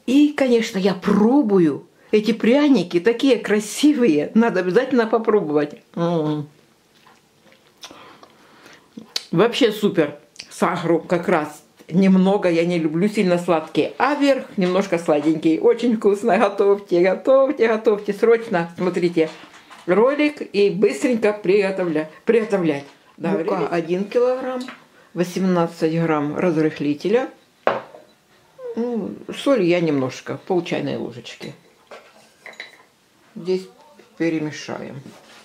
И, конечно, я пробую. Эти пряники такие красивые. Надо обязательно попробовать. Вообще супер. Сахару как раз немного. Я не люблю сильно сладкие. А верх немножко сладенький. Очень вкусно. Готовьте, готовьте, готовьте. Срочно смотрите ролик и быстренько приготовлять. Да, мука 1 килограмм. 18 грамм разрыхлителя. Соль я немножко, пол чайной ложечки. Здесь перемешаем.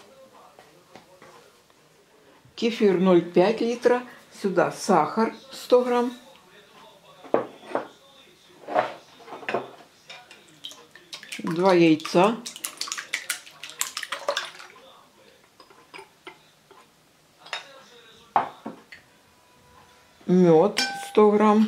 Кефир 0,5 литра. Сюда сахар 100 грамм. Два яйца. Мед 100 грамм.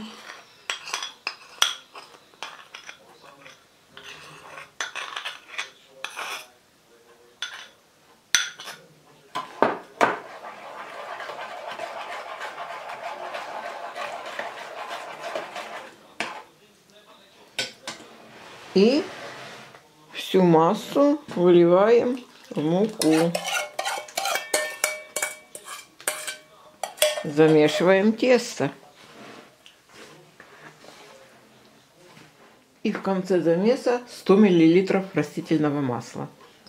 И всю массу выливаем в муку. Замешиваем тесто. И в конце замеса 100 мл растительного масла.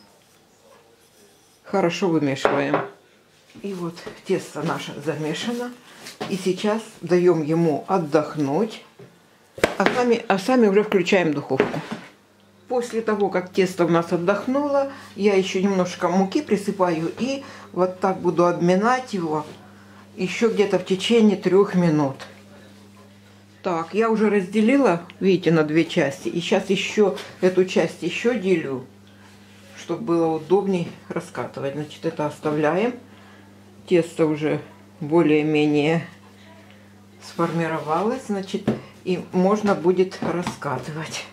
Хорошо вымешиваем. И вот тесто наше замешано. И сейчас даем ему отдохнуть. А сами уже включаем духовку. После того, как тесто у нас отдохнуло, я еще немножко муки присыпаю и вот так буду обминать его еще где-то в течение 3 минут. Так, я уже разделила, видите, на 2 части. И сейчас еще эту часть еще делю, чтобы было удобнее раскатывать. Значит, это оставляем. Тесто уже более-менее сформировалось, значит, и можно будет раскатывать.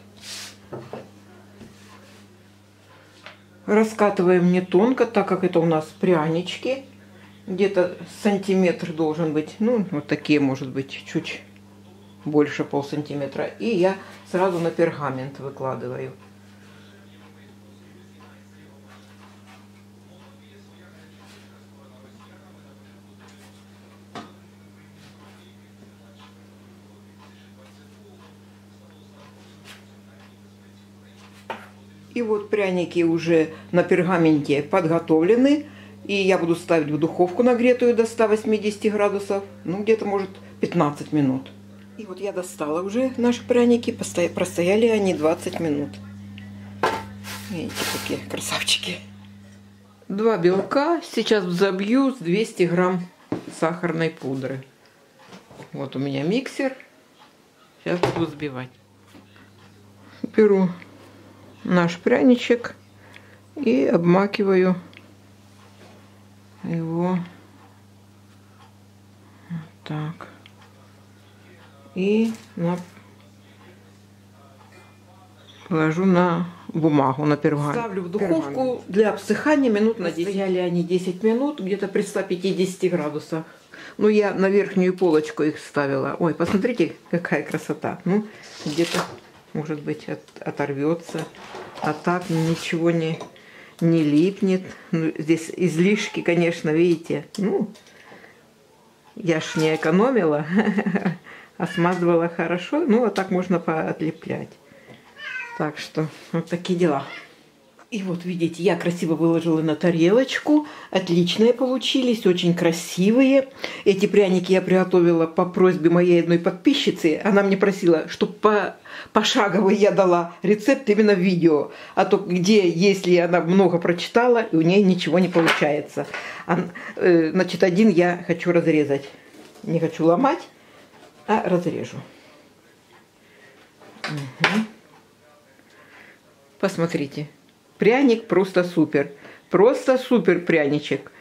Раскатываем не тонко, так как это у нас прянички. Где-то сантиметр должен быть. Ну, вот такие, может быть, чуть больше полсантиметра. И я сразу на пергамент выкладываю. И вот пряники уже на пергаменте подготовлены. И я буду ставить в духовку нагретую до 180 градусов. Ну, где-то, может, 15 минут. И вот я достала уже наши пряники. Простояли они 20 минут. Видите, какие красавчики. 2 белка. Сейчас взобью с 200 грамм сахарной пудры. Вот у меня миксер. Сейчас буду взбивать. Беру наш пряничек и обмакиваю его вот так и ложу на бумагу, на пергамент. Ставлю в духовку для обсыхания минут на 10. Стояли они 10 минут, где-то при 150 градусах. Ну, я на верхнюю полочку их ставила. Ой, посмотрите, какая красота. Ну, где-то, может быть, оторвется. А так ничего не липнет. Ну, здесь излишки, конечно, видите. Ну, я ж не экономила, а смазывала хорошо. Ну, а так можно поотлеплять. Так что вот такие дела. И вот, видите, я красиво выложила на тарелочку. Отличные получились, очень красивые. Эти пряники я приготовила по просьбе моей одной подписчицы. Она мне просила, чтобы пошагово я дала рецепт именно в видео. А то где, если она много прочитала, и у нее ничего не получается. Значит, один я хочу разрезать. Не хочу ломать, а разрежу. Угу. Посмотрите. Пряник просто супер. Просто супер пряничек.